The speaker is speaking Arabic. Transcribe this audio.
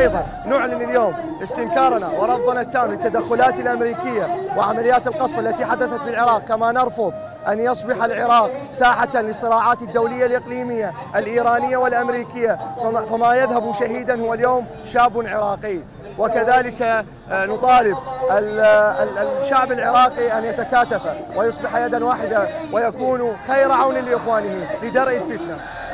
أيضا نعلن اليوم استنكارنا ورفضنا التام للتدخلات الأمريكية وعمليات القصف التي حدثت في العراق، كما نرفض أن يصبح العراق ساحة للصراعات الدولية الإقليمية الإيرانية والأمريكية، فما يذهب شهيدا هو اليوم شاب عراقي. وكذلك نطالب الشعب العراقي أن يتكاتف ويصبح يدا واحدة ويكون خير عون لإخوانه لدرء الفتنة.